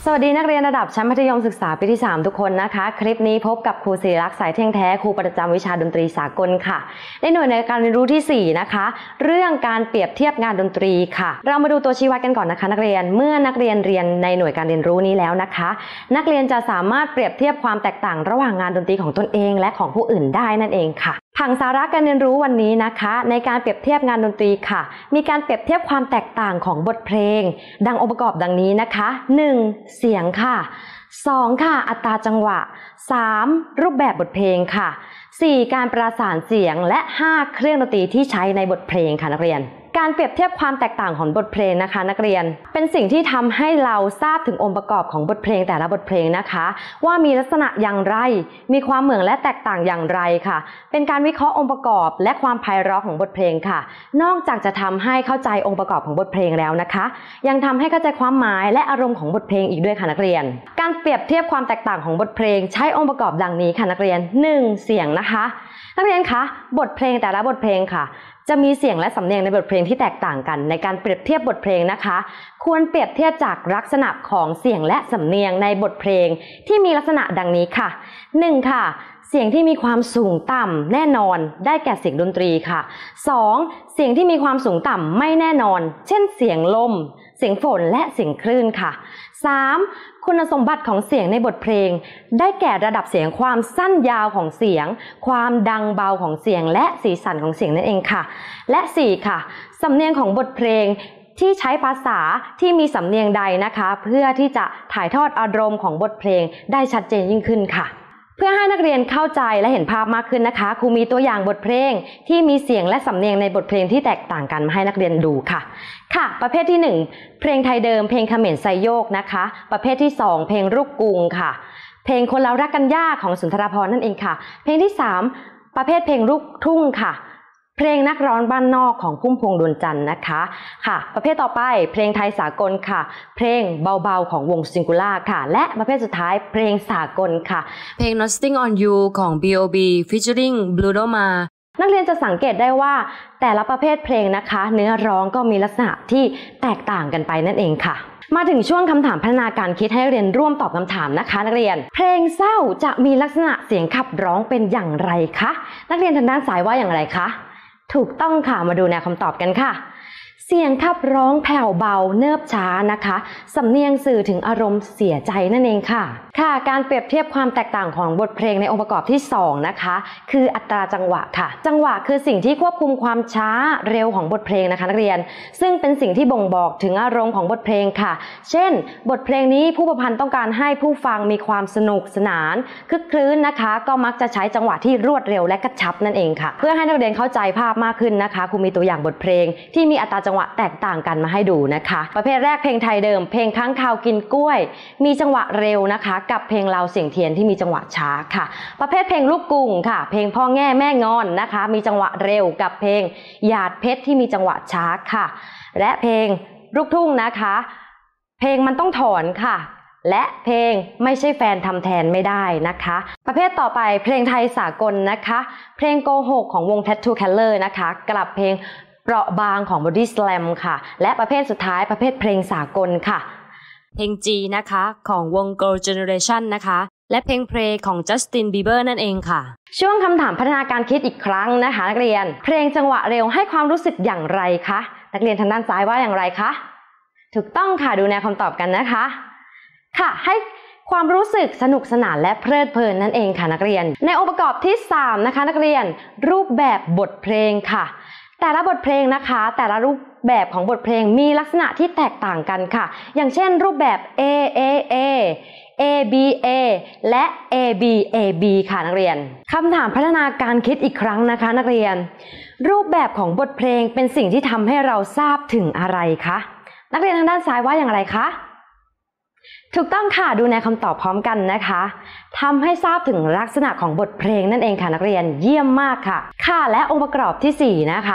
สวัสดีนักเรียนระดับชั้นมัธยมศึกษาปีที่3ทุกคนนะคะคลิปนี้พบกับครูศิริลักษณ์สายเที่ยงแท้ครูประจำวิชาดนตรีสากลค่ะในหน่วยในการเรียนรู้ที่4นะคะเรื่องการเปรียบเทียบงานดนตรีค่ะเรามาดูตัวชี้วัดกันก่อนนะคะนักเรียนเมื่อนักเรียนเรียนในหน่วยการเรียนรู้นี้แล้วนะคะนักเรียนจะสามารถเปรียบเทียบความแตกต่างระหว่างงานดนตรีของตนเองและของผู้อื่นได้นั่นเองค่ะผังสาระการเรียนรู้วันนี้นะคะในการเปรียบเทียบงานดนตรีค่ะมีการเปรียบเทียบความแตกต่างของบทเพลงดังองค์ประกอบดังนี้นะคะ 1. เสียงค่ะ2. ค่ะอัตราจังหวะ 3. รูปแบบบทเพลงค่ะ 4. การประสานเสียงและ 5. เครื่องดนตรีที่ใช้ในบทเพลงค่ะนักเรียนการเปรียบเทียบความแตกต่างของบทเพลงนะคะนักเรียนเป็นสิ่งที่ทำให้เราทราบถึงองค์ประกอบของบทเพลงแต่ละบทเพลงนะคะว่ามีลักษณะอย่างไรมีความเหมือนและแตกต่างอย่างไรค่ะเป็นการวิเคราะห์องค์ประกอบและความไพเราะของบทเพลงค่ะนอกจากจะทำให้เข้าใจองค์ประกอบของบทเพลงแล้วนะคะยังทำให้เข้าใจความหมายและอารมณ์ของบทเพลงอีกด้วยค่ะนักเรียนการเปรียบเทียบความแตกต่างของบทเพลงใช้องค์ประกอบดังนี้ค่ะนักเรียน 1. เสียงนะคะนักเรียนคะบทเพลงแต่ละบทเพลงค่ะจะมีเสียงและสำเนียงในบทเพลงที่แตกต่างกันในการเปรียบเทียบบทเพลงนะคะควรเปรียบเทียบจากลักษณะของเสียงและสำเนียงในบทเพลงที่มีลักษณะดังนี้ค่ะ 1. ค่ะเสียงที่มีความสูงต่ำแน่นอนได้แก่เสียงดนตรีค่ะ 2. เสียงที่มีความสูงต่ำไม่แน่นอนเช่นเสียงลมเสียงฝนและเสียงคลื่นค่ะ 3. คุณสมบัติของเสียงในบทเพลงได้แก่ระดับเสียงความสั้นยาวของเสียงความดังเบาของเสียงและสีสันของเสียงนั่นเองค่ะและ 4. ค่ะสำเนียงของบทเพลงที่ใช้ภาษาที่มีสำเนียงใดนะคะเพื่อที่จะถ่ายทอดอารมณ์ของบทเพลงได้ชัดเจนยิ่งขึ้นค่ะเพื่อให้นักเรียนเข้าใจและเห็นภาพมากขึ้นนะคะครูมีตัวอย่างบทเพลงที่มีเสียงและสำเนียงในบทเพลงที่แตกต่างกันมาให้นักเรียนดูค่ะประเภทที่1เพลงไทยเดิมเพลงเขมรไซโยกนะคะประเภทที่2เพลงลูกกรุงค่ะเพลงคนเรารักกันยากของสุนทรภรณ์นั่นเองค่ะเพลงที่3ประเภทเพลงลูกทุ่งค่ะเพลงนักร้องบ้านนอกของพุ่มพวงดวงจันทร์นะคะประเภทต่อไปเพลงไทยสากลค่ะเพลงเบาๆของวงซิงคูล่าค่ะและประเภทสุดท้ายเพลงสากลค่ะเพลง Nothing on You ของ B.O.B featuring Bruno Mars นักเรียนจะสังเกตได้ว่าแต่ละประเภทเพลงนะคะเนื้อร้องก็มีลักษณะที่แตกต่างกันไปนั่นเองค่ะมาถึงช่วงคำถามพัฒนาการคิดให้เรียนร่วมตอบคำถามนะคะนักเรียนเพลงเศร้าจะมีลักษณะเสียงขับร้องเป็นอย่างไรคะนักเรียนทางด้านซ้ายว่าอย่างไรคะถูกต้องค่ะมาดูแนวคำตอบกันค่ะเสียงขับร้องแผ่วเบาเนิบช้านะคะสำเนียงสื่อถึงอารมณ์เสียใจนั่นเองค่ะการเปรียบเทียบความแตกต่างของบทเพลงในองค์ประกอบที่2นะคะคืออัตราจังหวะค่ะจังหวะคือสิ่งที่ควบคุมความช้าเร็วของบทเพลงนะคะนักเรียนซึ่งเป็นสิ่งที่บ่งบอกถึงอารมณ์ของบทเพลงค่ะเช่นบทเพลงนี้ผู้ประพันธ์ต้องการให้ผู้ฟังมีความสนุกสนานคึกครื้นนะคะก็มักจะใช้จังหวะที่รวดเร็วและกระชับนั่นเองค่ะเพื่อให้นักเรียนเข้าใจภาพมากขึ้นนะคะครูมีตัวอย่างบทเพลงที่มีอัตราจังหวะแตกต่างกันมาให้ดูนะคะประเภทแรกเพลงไทยเดิมเพลงค้างคาวกินกล้วยมีจังหวะเร็วนะคะกับเพลงเราเสียงเทียนที่มีจังหวะช้าค่ะประเภทเพลงลูกกรุงค่ะเพลงพ่อแง่แม่งอนนะคะมีจังหวะเร็วกับเพลงหยาดเพชรที่มีจังหวะช้าค่ะและเพลงลูกทุ่งนะคะเพลงมันต้องถอนค่ะและเพลงไม่ใช่แฟนทำแทนไม่ได้นะคะประเภทต่อไปเพลงไทยสากลนะคะเพลงโกหกของวง Tattoo Color นะคะกับเพลงเปราะบางของ Body Slam ค่ะและประเภทสุดท้ายประเภทเพลงสากลค่ะเพลง G นะคะของวง Girl Generation นะคะและเพลง Pray ของ Justin Bieber นั่นเองค่ะช่วงคำถามพัฒนาการคิดอีกครั้งนะคะนักเรียนเพลงจังหวะเร็วให้ความรู้สึกอย่างไรคะนักเรียนทางด้านซ้ายว่าอย่างไรคะถูกต้องค่ะดูแนวคำตอบกันนะคะให้ความรู้สึกสนุกสนานและเพลิดเพลินนั่นเองค่ะนักเรียนในองค์ประกอบที่3นะคะนักเรียนรูปแบบบทเพลงค่ะแต่ละบทเพลงนะคะแต่ละรูปแบบของบทเพลงมีลักษณะที่แตกต่างกันค่ะอย่างเช่นรูปแบบ A A A A B A และ A B A B ค่ะนักเรียนคำถามพัฒนาการคิดอีกครั้งนะคะนักเรียนรูปแบบของบทเพลงเป็นสิ่งที่ทำให้เราทราบถึงอะไรคะนักเรียนทางด้านซ้ายว่าอย่างไรคะถูกต้องค่ะดูในคำตอบพร้อมกันนะคะทำให้ทราบถึงลักษณะของบทเพลงนั่นเองค่ะนักเรียนเยี่ยมมากค่ะและองค์ประกอบที่4นะคะ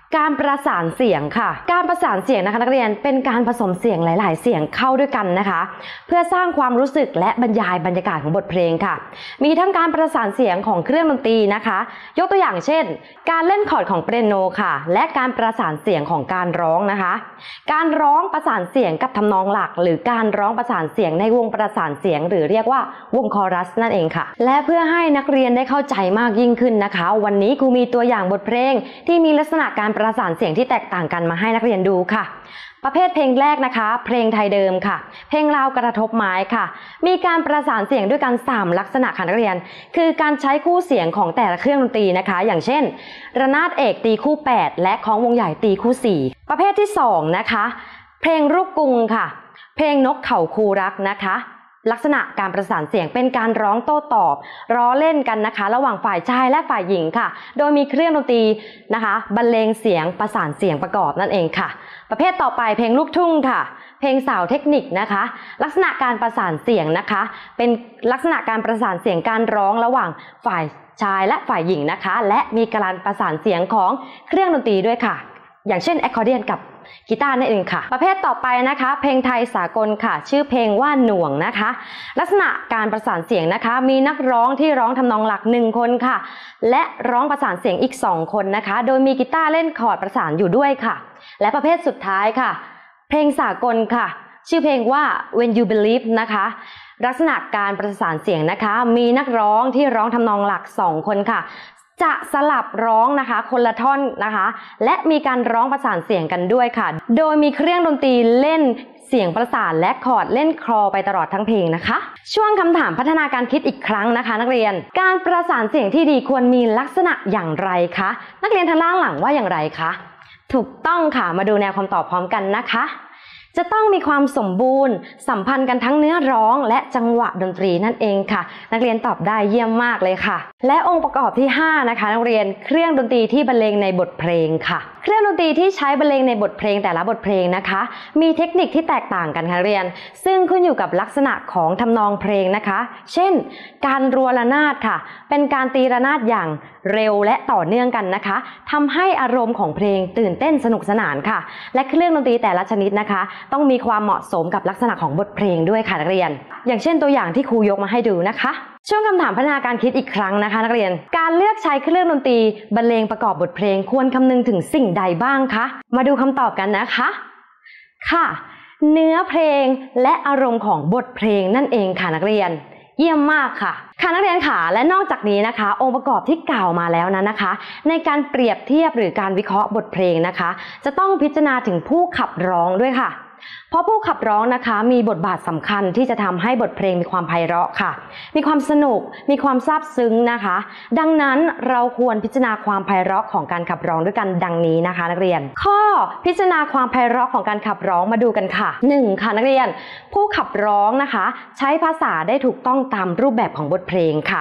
การประสานเสียงค่ะการประสานเสียงนะคะนักเรียนเป็นการผสมเสียงหลายๆเสียงเข้าด้วยกันนะคะเพื่อสร้างความรู้สึกและบรรยายบรรยากาศของบทเพลงค่ะมีทั้งการประสานเสียงของเครื่องดนตรีนะคะยกตัวอย่างเช่นการเล่นคอร์ดของเปียโนค่ะและการประสานเสียงของการร้องนะคะการร้องประสานเสียงกับทำนองหลักหรือการร้องประสานเสียงในวงประสานเสียงหรือเรียกว่าวงคอรัสนั่นเองค่ะและเพื่อให้นักเรียนได้เข้าใจมากยิ่งขึ้นนะคะวันนี้ครูมีตัวอย่างบทเพลงที่มีลักษณะการประสานเสียงที่แตกต่างกันมาให้นักเรียนดูค่ะประเภทเพลงแรกนะคะเพลงไทยเดิมค่ะเพลงราวกระทบไม้ค่ะมีการประสานเสียงด้วยกัน3ลักษณะค่ะนักเรียนคือการใช้คู่เสียงของแต่ละเครื่องดนตรีนะคะอย่างเช่นระนาดเอกตีคู่8และคล้องวงใหญ่ตีคู่4ประเภทที่2นะคะเพลงลูกกรุงค่ะเพลงนกเขาคูรักนะคะลักษณะการประสานเสียงเป็นการร้องโต้ตอบล้อเล่นกันนะคะระหว่างฝ่ายชายและฝ่ายหญิงค่ะโดยมีเครื่องดนตรีนะคะบรรเลงเสียงประสานเสียงประกอบนั่นเองค่ะประเภทต่อไปเพลงลูกทุ่งค่ะเพลงสาวเทคนิคนะคะลักษณะการประสานเสียงนะคะเป็นลักษณะการประสานเสียงการร้องระหว่างฝ่ายชายและฝ่ายหญิงนะคะและมีการประสานเสียงของเครื่องดนตรีด้วยค่ะอย่างเช่นแอคคอร์เดียนกับกีตาร์นั่นเองค่ะประเภทต่อไปนะคะเพลงไทยสากลค่ะชื่อเพลงว่าหน่วงนะคะลักษณะการประสานเสียงนะคะมีนักร้องที่ร้องทำนองหลัก1คนค่ะและร้องประสานเสียงอีก2คนนะคะโดยมีกีตาร์เล่นคอร์ดประสานอยู่ด้วยค่ะและประเภทสุดท้ายค่ะเพลงสากลค่ะชื่อเพลงว่า When You Believe นะคะลักษณะการประสานเสียงนะคะมีนักร้องที่ร้องทำนองหลัก2คนค่ะจะสลับร้องนะคะคนละท่อนนะคะและมีการร้องประสานเสียงกันด้วยค่ะโดยมีเครื่องดนตรีเล่นเสียงประสานและคอร์ดเล่นคลอไปตลอดทั้งเพลงนะคะช่วงคำถามพัฒนาการคิดอีกครั้งนะคะนักเรียนการประสานเสียงที่ดีควรมีลักษณะอย่างไรคะนักเรียนทางด้านหลังว่าอย่างไรคะถูกต้องค่ะมาดูแนวคำตอบพร้อมกันนะคะจะต้องมีความสมบูรณ์สัมพันธ์กันทั้งเนื้อร้องและจังหวะดนตรีนั่นเองค่ะนักเรียนตอบได้เยี่ยมมากเลยค่ะและองค์ประกอบที่5นะคะนักเรียนเครื่องดนตรีที่บรรเลงในบทเพลงค่ะเครื่องดนตรีที่ใช้บรรเลงในบทเพลงแต่ละบทเพลงนะคะมีเทคนิคที่แตกต่างกันค่ะนักเรียนซึ่งขึ้นอยู่กับลักษณะของทำนองเพลงนะคะเช่นการรัวระนาดค่ะเป็นการตีระนาดอย่างเร็วและต่อเนื่องกันนะคะทำให้อารมณ์ของเพลงตื่นเต้นสนุกสนานค่ะและเครื่องดนตรีแต่ละชนิดนะคะต้องมีความเหมาะสมกับลักษณะของบทเพลงด้วยค่ะนักเรียนอย่างเช่นตัวอย่างที่ครูยกมาให้ดูนะคะช่วงคำถามพัฒนาการคิดอีกครั้งนะคะนักเรียนการเลือกใช้เครื่องดนตรีบรรเลงประกอบบทเพลงควรคำนึงถึงสิ่งใดบ้างคะมาดูคำตอบกันนะคะค่ะเนื้อเพลงและอารมณ์ของบทเพลงนั่นเองค่ะนักเรียนเยี่ยมมากค่ะนักเรียนค่ะและนอกจากนี้นะคะองค์ประกอบที่กล่าวมาแล้วนั้นนะคะในการเปรียบเทียบหรือการวิเคราะห์บทเพลงนะคะจะต้องพิจารณาถึงผู้ขับร้องด้วยค่ะเพราะผู้ขับร้องนะคะมีบทบาทสำคัญที่จะทำให้บทเพลงมีความไพเราะค่ะมีความสนุกมีความซาบซึ้งนะคะดังนั้นเราควรพิจารณาความไพเราะของการขับร้องด้วยกันดังนี้นะคะนักเรียนข้อพิจารณาความไพเราะของการขับร้องมาดูกันค่ะ1ค่ะนักเรียนผู้ขับร้องนะคะใช้ภาษาได้ถูกต้องตามรูปแบบของบทเพลงค่ะ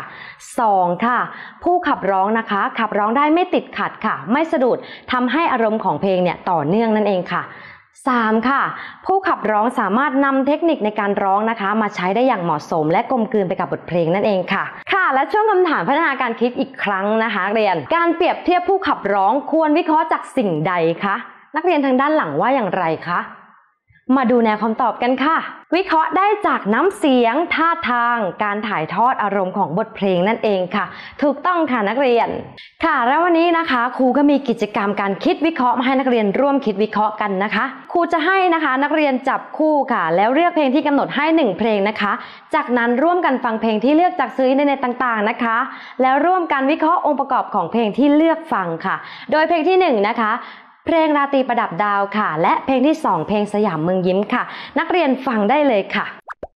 2ค่ะผู้ขับร้องนะคะขับร้องได้ไม่ติดขัดค่ะไม่สะดุดทำให้อารมณ์ของเพลงเนี่ยต่อเนื่องนั่นเองค่ะ3ค่ะผู้ขับร้องสามารถนำเทคนิคในการร้องนะคะมาใช้ได้อย่างเหมาะสมและกลมกลืนไปกับบทเพลงนั่นเองค่ะและช่วงคำถามพัฒนาการคิดอีกครั้งนะคะนักเรียนการเปรียบเทียบผู้ขับร้องควรวิเคราะห์จากสิ่งใดคะนักเรียนทางด้านหลังว่าอย่างไรคะมาดูแนวคำตอบกันค่ะวิเคราะห์ได้จากน้ำเสียงท่าทางการถ่ายทอดอารมณ์ของบทเพลงนั่นเองค่ะถูกต้องค่ะนักเรียนแล้ววันนี้นะคะครูก็มีกิจกรรมการคิดวิเคราะห์มาให้นักเรียนร่วมคิดวิเคราะห์กันนะคะครูจะให้นะคะนักเรียนจับคู่ค่ะแล้วเลือกเพลงที่กำหนดให้1เพลงนะคะจากนั้นร่วมกันฟังเพลงที่เลือกจากซื้อในเน็ตต่างๆนะคะแล้วร่วมกันวิเคราะห์องค์ประกอบของเพลงที่เลือกฟังค่ะโดยเพลงที่1นะคะเพลงราตรีประดับดาวค่ะและเพลงที่2เพลงสยามเมืองยิ้มค่ะนักเรียนฟังได้เลยค่ะ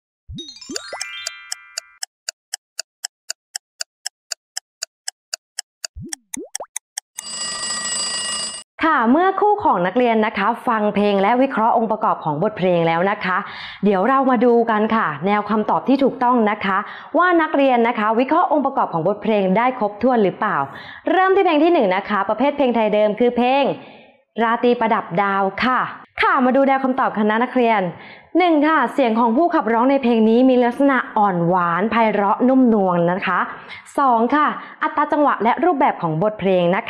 เมื่อคู่ของนักเรียนนะคะฟังเพลงและวิเคราะห์องค์ประกอบของบทเพลงแล้วนะคะเดี๋ยวเรามาดูกันค่ะแนวคำตอบที่ถูกต้องนะคะว่านักเรียนนะคะวิเคราะห์องค์ประกอบของบทเพลงได้ครบถ้วนหรือเปล่าเริ่มที่เพลงที่1นะคะประเภทเพลงไทยเดิมคือเพลงราตรีประดับดาวค่ะมาดูแนวคำตอบกันนะนักเรียน1ค่ะเสียงของผู้ขับร้องในเพลงนี้มีลักษณะอ่อนหวานไพเราะนุ่มนวลนะคะ2ค่ะอัตราจังหวะและรูปแบบของบทเพลงนะคะ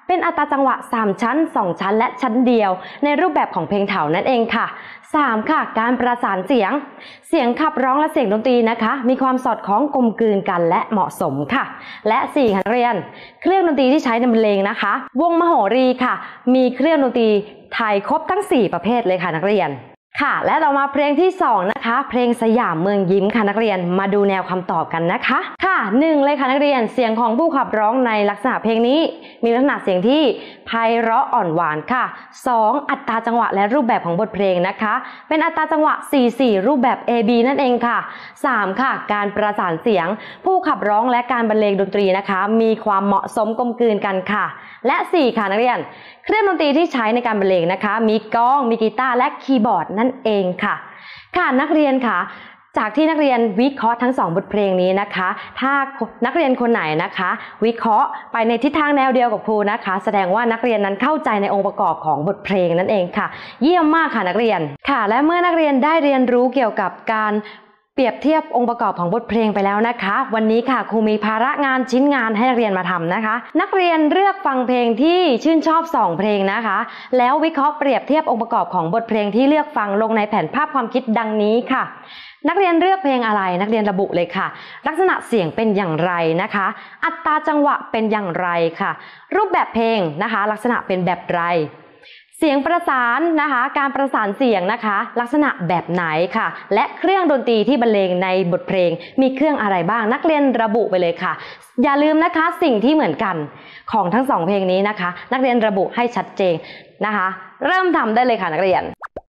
เป็นอัตราจังหวะ3ชั้น2ชั้นและชั้นเดียวในรูปแบบของเพลงเถานั่นเองค่ะ3ค่ะการประสานเสียงขับร้องและเสียงดนตรีนะคะมีความสอดคล้องกลมกลืนกันและเหมาะสมค่ะและ4ค่ะนักเรียนเครื่องดนตรีที่ใช้ในบรรเลงนะคะวงมโหรีค่ะมีเครื่องดนตรีไทยครบทั้ง4ประเภทเลยค่ะนักเรียนค่ะและเรามาเพลงที่2นะคะเพลงสยามเมืองยิ้มค่ะนักเรียนมาดูแนวคำตอบกันนะคะค่ะ1เลยค่ะนักเรียนเสียงของผู้ขับร้องในลักษณะเพลงนี้มีลักษณะเสียงที่ไพเราะอ่อนหวานค่ะ2อัตราจังหวะและรูปแบบของบทเพลงนะคะเป็นอัตราจังหวะ 4/4 รูปแบบ AB นั่นเองค่ะ3ค่ะการประสานเสียงผู้ขับร้องและการบรรเลงดนตรีนะคะมีความเหมาะสมกลมกลืนกันค่ะและ4ค่ะนักเรียนเครื่องดนตรีที่ใช้ในการบรรเลงนะคะมีกลองมีกีตาร์และคีย์บอร์ดนั่นเองค่ะค่ะนักเรียนค่ะจากที่นักเรียนวิเคราะห์ทั้ง2บทเพลงนี้นะคะถ้านักเรียนคนไหนนะคะวิเคราะห์ไปในทิศทางแนวเดียวกับครูนะคะแสดงว่านักเรียนนั้นเข้าใจในองค์ประกอบของบทเพลงนั่นเองค่ะเยี่ยมมากค่ะนักเรียนค่ะและเมื่อนักเรียนได้เรียนรู้เกี่ยวกับการเปรียบเทียบองค์ประกอบของบทเพลงไปแล้วนะคะวันนี้ค่ะครูมีภาระงานชิ้นงานให้นักเรียนมาทำนะคะนักเรียนเลือกฟังเพลงที่ชื่นชอบ2เพลงนะคะแล้ววิเคราะห์เปรียบเทียบองค์ประกอบของบทเพลงที่เลือกฟังลงในแผนภาพความคิดดังนี้ค่ะนักเรียนเลือกเพลงอะไรนักเรียนระบุเลยค่ะลักษณะเสียงเป็นอย่างไรนะคะอัตราจังหวะเป็นอย่างไรค่ะรูปแบบเพลงนะคะลักษณะเป็นแบบไรเสียงประสานนะคะการประสานเสียงนะคะลักษณะแบบไหนค่ะและเครื่องดนตรีที่บรรเลงในบทเพลงมีเครื่องอะไรบ้างนักเรียนระบุไปเลยค่ะอย่าลืมนะคะสิ่งที่เหมือนกันของทั้ง2เพลงนี้นะคะนักเรียนระบุให้ชัดเจนนะคะเริ่มทำได้เลยค่ะนักเรียน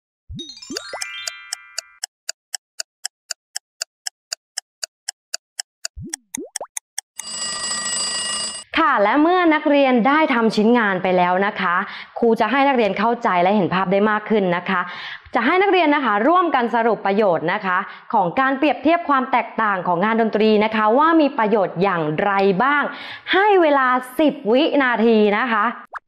ค่ะและเมื่อนักเรียนได้ทำชิ้นงานไปแล้วนะคะครูจะให้นักเรียนเข้าใจและเห็นภาพได้มากขึ้นนะคะจะให้นักเรียนนะคะร่วมกันสรุปประโยชน์นะคะของการเปรียบเทียบความแตกต่างของงานดนตรีนะคะว่ามีประโยชน์อย่างไรบ้างให้เวลา10วินาทีนะคะ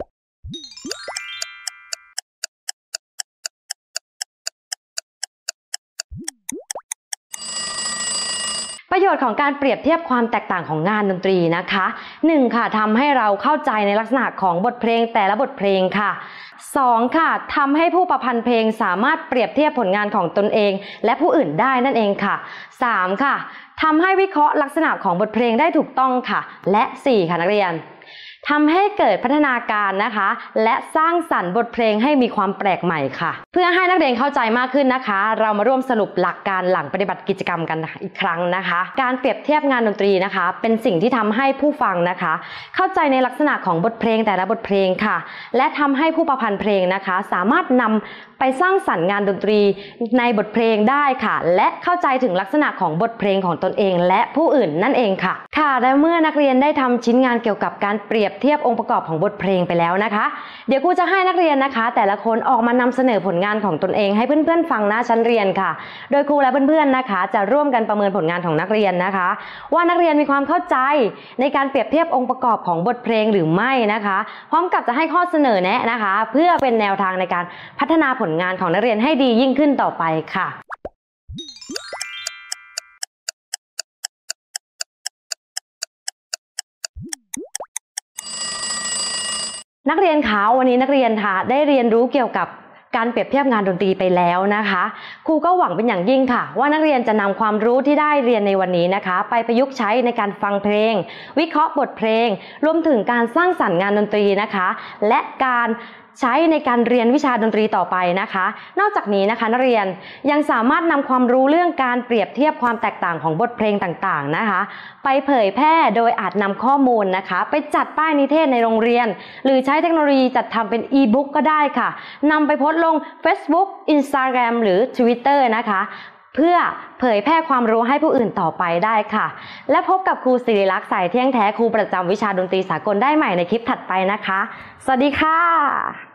ประโยชน์ของการเปรียบเทียบความแตกต่างของงานดนตรีนะคะ1ค่ะทำให้เราเข้าใจในลักษณะของบทเพลงแต่ละบทเพลงค่ะ2ค่ะทำให้ผู้ประพันธ์เพลงสามารถเปรียบเทียบผลงานของตนเองและผู้อื่นได้นั่นเองค่ะ3ค่ะทำให้วิเคราะห์ลักษณะของบทเพลงได้ถูกต้องค่ะและ4ค่ะนักเรียนทำให้เกิดพัฒนาการนะคะและสร้างสรรค์บทเพลงให้มีความแปลกใหม่ค่ะเพื่อให้นักเรียนเข้าใจมากขึ้นนะคะเรามาร่วมสรุปหลักการหลังปฏิบัติกิจกรรมกันอีกครั้งนะคะการเปรียบเทียบงานดนตรีนะคะเป็นสิ่งที่ทำให้ผู้ฟังนะคะเข้าใจในลักษณะของบทเพลงแต่ละบทเพลงค่ะและทำให้ผู้ประพันธ์เพลงนะคะสามารถนำไปสร้างสรรค์งานดนตรีในบทเพลงได้ค่ะและเข้าใจถึงลักษณะของบทเพลงของตนเองและผู้อื่นนั่นเองค่ะและเมื่อนักเรียนได้ทำชิ้นงานเกี่ยวกับการเปรียบเทียบองค์ประกอบของบทเพลงไปแล้วนะคะเดี๋ยวครูจะให้นักเรียนนะคะแต่ละคนออกมานำเสนอผลงานของตนเองให้เพื่อนๆฟังหน้าชั้นเรียนค่ะโดยครูและเพื่อนๆนะคะจะร่วมกันประเมินผลงานของนักเรียนนะคะว่านักเรียนมีความเข้าใจในการเปรียบเทียบองค์ประกอบของบทเพลงหรือไม่นะคะพร้อมกับจะให้ข้อเสนอแนะนะคะเพื่อเป็นแนวทางในการพัฒนาผลงานของนักเรียนให้ดียิ่งขึ้นต่อไปค่ะนักเรียนคะวันนี้นักเรียนค่ะได้เรียนรู้เกี่ยวกับการเปรียบเทียบงานดนตรีไปแล้วนะคะครูก็หวังเป็นอย่างยิ่งค่ะว่านักเรียนจะนำความรู้ที่ได้เรียนในวันนี้นะคะไปประยุกต์ใช้ในการฟังเพลงวิเคราะห์บทเพลงรวมถึงการสร้างสรรค์งานดนตรีนะคะและการใช้ในการเรียนวิชาดนตรีต่อไปนะคะนอกจากนี้นะคะนักเรียนยังสามารถนำความรู้เรื่องการเปรียบเทียบความแตกต่างของบทเพลงต่างๆนะคะไปเผยแพร่โดยอาจนำข้อมูลนะคะไปจัดป้ายนิเทศในโรงเรียนหรือใช้เทคโนโลยีจัดทำเป็นอีบุ๊กก็ได้ค่ะนำไปโพสต์ลง Facebook Instagram หรือ Twitter นะคะเพื่อเผยแพร่ความรู้ให้ผู้อื่นต่อไปได้ค่ะและพบกับครูศิริลักษณ์สายเที่ยงแท้ครูประจำวิชาดนตรีสากลได้ใหม่ในคลิปถัดไปนะคะสวัสดีค่ะ